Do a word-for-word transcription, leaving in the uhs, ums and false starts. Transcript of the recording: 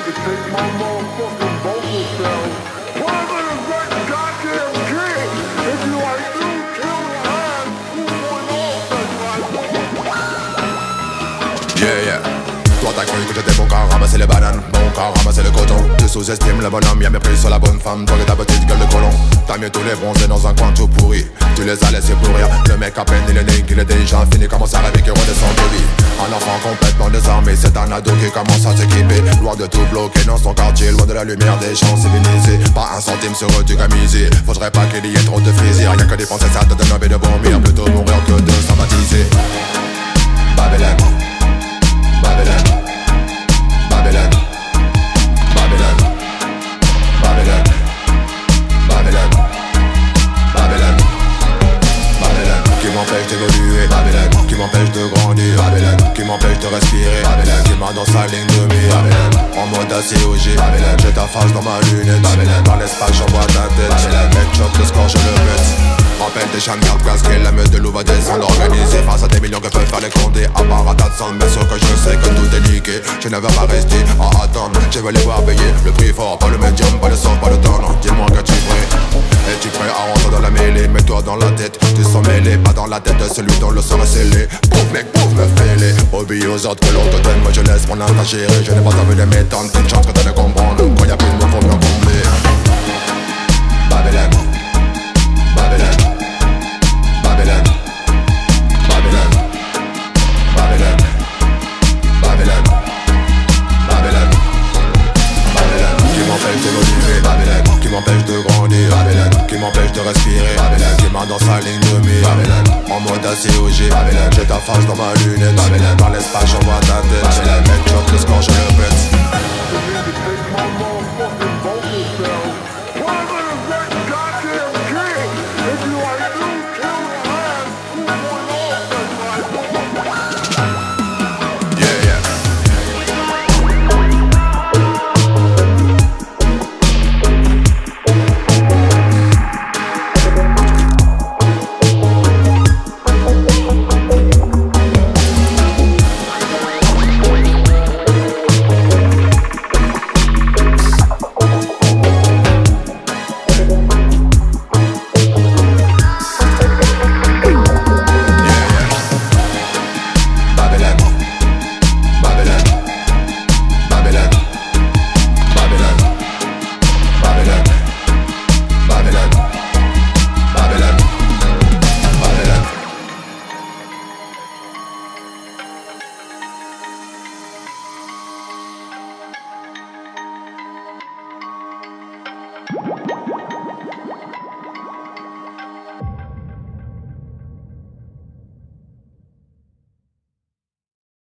to take my motherfucking vocal sound. Well, I'm gonna write the goddamn king. If you like new kill ass, two point oh, Yeah, yeah. Toi t'as cru que j'étais bon qu'à ramasser les bananes, bon qu'à ramasser le coton. Tu sous-estimes le bonhomme, y'a mépris sur la bonne femme. Toi et ta petite gueule de colon. T'as mieux tous les bronzés dans un coin tout pourri. Tu les as laissés pourrir. Le mec à peine il est né, qu'il est déjà fini. Commence à rêver qu'il redescend de vie. Un enfant complètement désarmé, c'est un ado qui commence à s'équiper. Loin de tout bloquer dans son quartier, loin de la lumière des champs civilisés. Pas un centime sur eux du gamisé. Faudrait pas qu'il y ait trop de plaisir. Rien que dépenser ça te donne envie de vomir. Plutôt mourir que de sympathiser. Babylone, Babylone, Babylone, Babylone, Babylone, Babylone, Babylone, Babylone, qui m'empêche d'évoluer, Babylone, qui m'empêche de grandir, Babylone, qui m'empêche de respirer, Babylone, qui m'a dans sa ligne de mire, Babylone, en mode A C O G, Babylone, j'ai ta face dans ma lunette, Babylone, par l'espace j'envoie ta tête, Babylone, headshot, le score je le pète. Rappelle des chants de garde casqués, la meute de loup va descendre organisée face à des millions que peuvent faire les condés. À part à t'attendre, bien sûr que je sais que tout est niqué. Je ne vais pas rester à attendre, je vais les voir payer le prix fort, pas le médium, pas le sort, pas le temps. Non, dis-moi que tu es prêt. Es-tu prêt à rentrer dans la mêlée? Mets-toi dans la tête, tu sens mêlé, pas dans la tête de celui dont le sang est scellé. Pauvre mec, pauvre me fêlé. Obéis aux autres que l'on te donne, moi je laisse mon âme à gérer. Je n'ai pas envie de m'étendre, une chance que t'as de comprendre. Quand y'a plus de mots, faut bien combler. Babylone, Babylone, Babylone, Babylone, Babylone, Babylone, Babylone, Babylone, qui m'empêche d'évoluer, Babylone, qui m'empêche de grandir, Babylone, qui m'empêche de respirer, Babylone, qui m'a dans sa ligne de mire, Babylone, en mode A C O G, Babylone, j'ai ta face dans ma lunette, Babylone, par l'espace j'envoie ta tête, Babylone, headshot, le score je le pète.